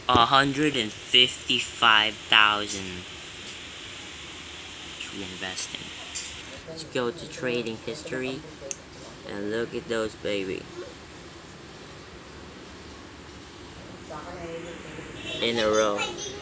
155,000 reinvesting. Let's go to trading history and look at those, baby. In a row.